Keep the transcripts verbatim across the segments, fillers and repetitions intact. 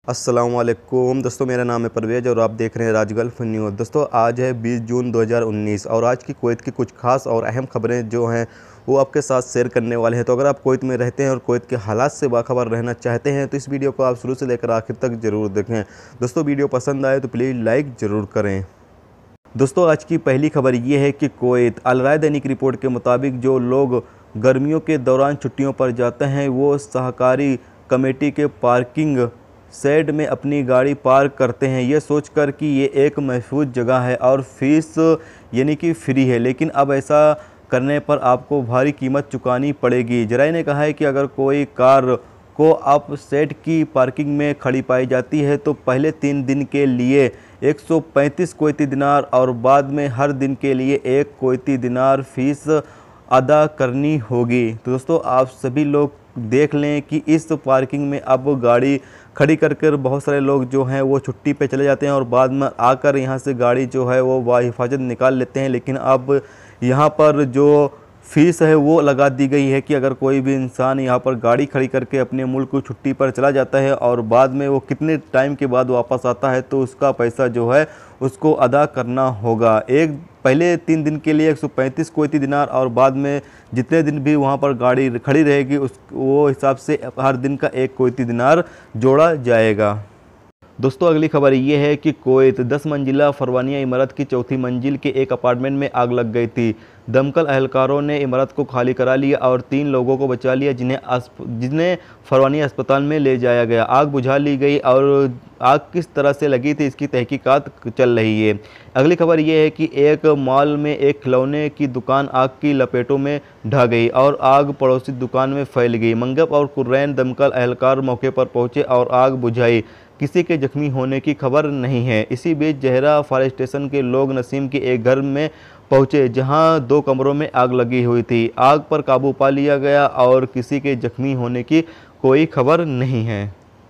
अस्सलाम वालेकुम दोस्तों, मेरा नाम है परवेज़ और आप देख रहे हैं राज गल्फ न्यूज़। दोस्तों आज है बीस जून दो हज़ार उन्नीस और आज की कुवैत की कुछ खास और अहम खबरें जो हैं वो आपके साथ शेयर करने वाले हैं। तो अगर आप कुवैत में रहते हैं और कुवैत के हालात से बाखबर रहना चाहते हैं तो इस वीडियो को आप शुरू से लेकर आखिर तक ज़रूर देखें। दोस्तों वीडियो पसंद आए तो प्लीज़ लाइक ज़रूर करें। दोस्तों आज की पहली खबर ये है कि कुवैत अल राय दैनिक रिपोर्ट के मुताबिक जो लोग गर्मियों के दौरान छुट्टियों पर जाते हैं वो सहकारी कमेटी के पार्किंग शेड में अपनी गाड़ी पार्क करते हैं, ये सोचकर कि ये एक महफूज जगह है और फीस यानी कि फ्री है। लेकिन अब ऐसा करने पर आपको भारी कीमत चुकानी पड़ेगी। जराये ने कहा है कि अगर कोई कार को आप शेड की पार्किंग में खड़ी पाई जाती है तो पहले तीन दिन के लिए एक सौ पैंतीस कुवैती दिनार और बाद में हर दिन के लिए एक कुवैती दिनार फीस अदा करनी होगी। तो दोस्तों आप सभी लोग देख लें कि इस पार्किंग में अब गाड़ी खड़ी कर कर बहुत सारे लोग जो हैं वो छुट्टी पे चले जाते हैं और बाद में आकर यहाँ से गाड़ी जो है वो बाहिफाजत निकाल लेते हैं। लेकिन अब यहाँ पर जो फ़ीस है वो लगा दी गई है कि अगर कोई भी इंसान यहाँ पर गाड़ी खड़ी करके अपने मुल्क को छुट्टी पर चला जाता है और बाद में वो कितने टाइम के बाद वापस आता है तो उसका पैसा जो है उसको अदा करना होगा। एक पहले तीन दिन के लिए एक सौ पैंतीस कुवैती दिनार और बाद में जितने दिन भी वहाँ पर गाड़ी खड़ी रहेगी उस वो हिसाब से हर दिन का एक कुवैती दिनार जोड़ा जाएगा। दोस्तों अगली खबर ये है कि कुवैत दस मंजिला फरवानिया इमारत की चौथी मंजिल के एक अपार्टमेंट में आग लग गई थी। दमकल अहलकारों ने इमारत को खाली करा लिया और तीन लोगों को बचा लिया जिन्हें जिन्हें फरवानिया अस्पताल में ले जाया गया। आग बुझा ली गई और आग किस तरह से लगी थी इसकी तहकीकात चल रही है। अगली खबर ये है कि एक मॉल में एक खिलौने की दुकान आग की लपेटों में ढह गई और आग पड़ोसी दुकान में फैल गई। मंगब और कुर्रैन दमकल अहलकार मौके पर पहुंचे और आग बुझाई। किसी के जख्मी होने की खबर नहीं है। इसी बीच जहरा फायर स्टेशन के लोग नसीम के एक घर में पहुंचे जहां दो कमरों में आग लगी हुई थी। आग पर काबू पा लिया गया और किसी के जख्मी होने की कोई खबर नहीं है।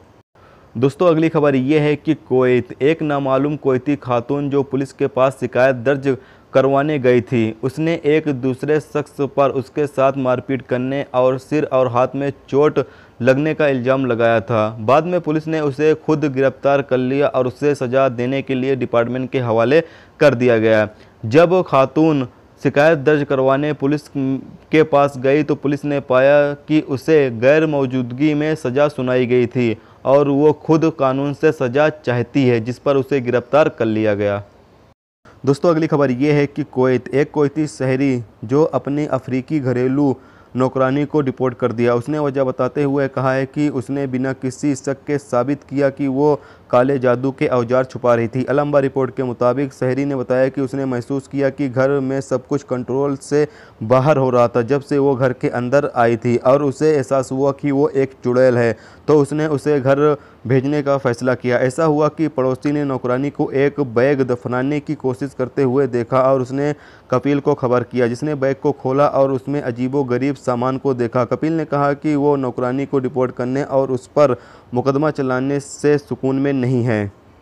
दोस्तों अगली खबर यह है कि कुवैत एक नामालूम कुवैती खातून जो पुलिस के पास शिकायत दर्ज करवाने गई थी, उसने एक दूसरे शख्स पर उसके साथ मारपीट करने और सिर और हाथ में चोट लगने का इल्ज़ाम लगाया था। बाद में पुलिस ने उसे खुद गिरफ्तार कर लिया और उसे सज़ा देने के लिए डिपार्टमेंट के हवाले कर दिया गया। जब खातून शिकायत दर्ज करवाने पुलिस के पास गई तो पुलिस ने पाया कि उसे गैर मौजूदगी में सज़ा सुनाई गई थी और वो खुद कानून से सज़ा चाहती है, जिस पर उसे गिरफ्तार कर लिया गया। दोस्तों अगली खबर ये है कि कुवैत एक कुवैती शहरी जो अपने अफ्रीकी घरेलू नौकरानी को डिपोर्ट कर दिया। उसने वजह बताते हुए कहा है कि उसने बिना किसी शक के साबित किया कि वो काले जादू के औजार छुपा रही थी। अलंबा रिपोर्ट के मुताबिक शहरी ने बताया कि उसने महसूस किया कि घर में सब कुछ कंट्रोल से बाहर हो रहा था जब से वो घर के अंदर आई थी और उसे एहसास हुआ कि वो एक चुड़ैल है, तो उसने उसे घर भेजने का फैसला किया। ऐसा हुआ कि पड़ोसी ने नौकरानी को एक बैग दफनाने की कोशिश करते हुए देखा और उसने कपिल को खबर किया, जिसने बैग को खोला और उसमें अजीबोगरीब सामान को देखा। कपिल ने कहा कि वो नौकरानी को डिपोर्ट करने और उस पर मुकदमा चलाने से सुकून में नहीं है।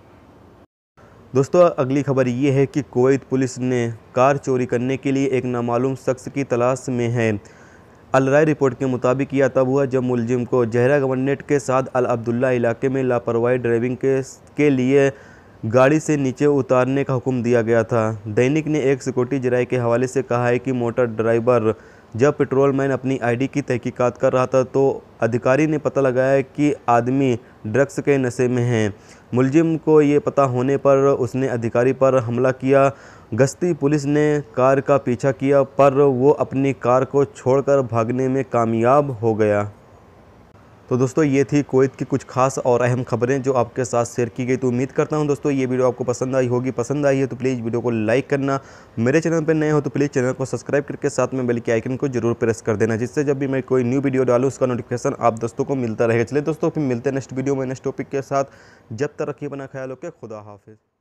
दोस्तों अगली खबर ये है कि कुवैत पुलिस ने कार चोरी करने के लिए एक नामालूम शख्स की तलाश में है। अल राय रिपोर्ट के मुताबिक यह तब हुआ जब मुलजिम को जहरा गवर्नमेंट के साथ अल अब्दुल्ला इलाके में लापरवाही ड्राइविंग के के लिए गाड़ी से नीचे उतारने का हुक्म दिया गया था। दैनिक ने एक सिक्योरिटी जराये के हवाले से कहा है कि मोटर ड्राइवर जब पेट्रोलमैन अपनी आईडी की तहकीकात कर रहा था तो अधिकारी ने पता लगाया कि आदमी ड्रग्स के नशे में है। मुलजिम को ये पता होने पर उसने अधिकारी पर हमला किया। गश्ती पुलिस ने कार का पीछा किया पर वो अपनी कार को छोड़कर भागने में कामयाब हो गया। तो दोस्तों ये थी कुवैत की कुछ खास और अहम खबरें जो आपके साथ शेयर की गई। तो उम्मीद करता हूं दोस्तों ये वीडियो आपको पसंद आई होगी। पसंद आई है तो प्लीज़ वीडियो को लाइक करना। मेरे चैनल पर नए हो तो प्लीज़ चैनल को सब्सक्राइब करके साथ में बेल के आइकन को जरूर प्रेस कर देना, जिससे जब भी मैं कोई न्यू वीडियो डालूँ उसका नोटिफिकेशन आप दोस्तों को मिलता रहेगा। चलिए दोस्तों फिर मिलते हैं नेक्स्ट वीडियो में नेक्स्ट टॉपिक के साथ। जब तक रखिए अपना ख्याल, ओके, खुदा हाफिज़।